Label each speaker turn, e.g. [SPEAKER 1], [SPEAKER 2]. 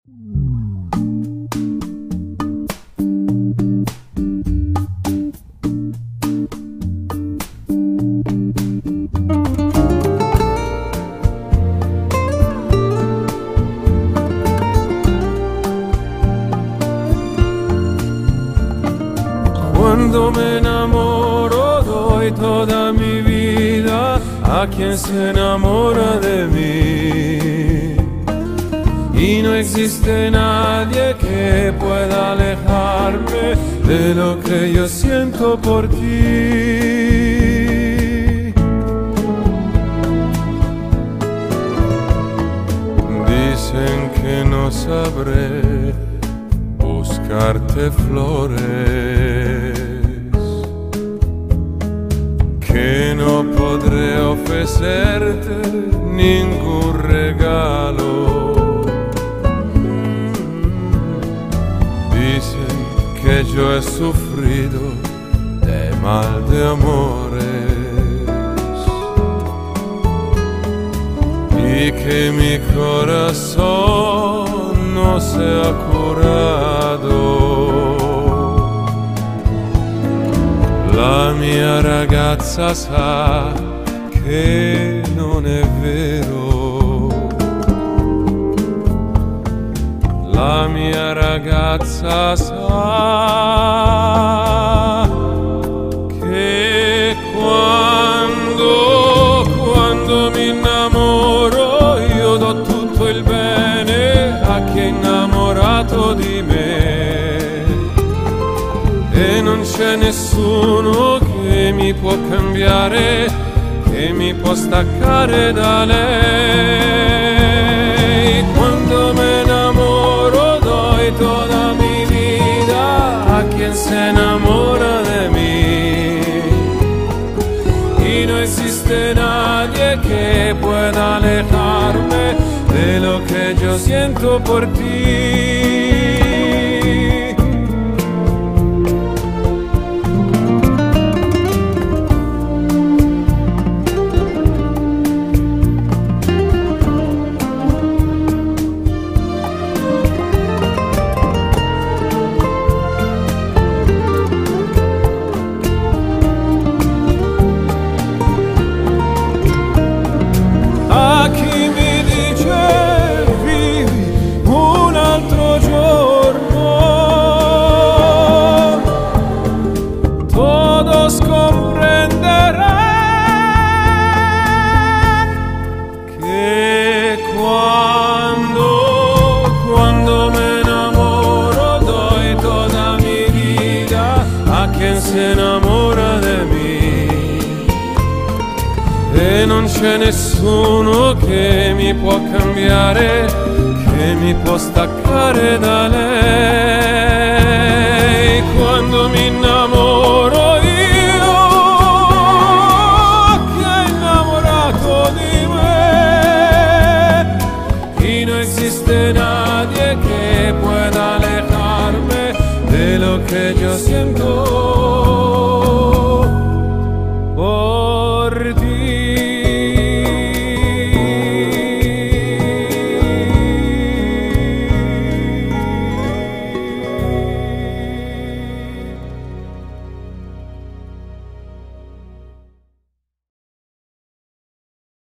[SPEAKER 1] Cuando me enamoro doy toda mi vida a quien se enamora de mí, y no existe nadie que pueda alejarme de lo que yo siento por ti. Dicen que no sabré buscarte flores, que no podré ofrecerte ningún regalo. Dicen que yo he sufrido de mal de amores y que mi corazón no se ha curado. La mia ragazza sa che non è vero. La mia ragazza sa che quando mi innamoro io do tutto il bene a chi è innamorato di me. E non c'è nessuno che mi può cambiare, che mi può staccare da lei. Quando me enamoro doy toda mi vida a quien se enamora de mí, y no existe nadie que pueda alejarme de lo que yo siento por ti. Se innamora di me e non c'è nessuno che mi può cambiare, che mi può staccare da lei.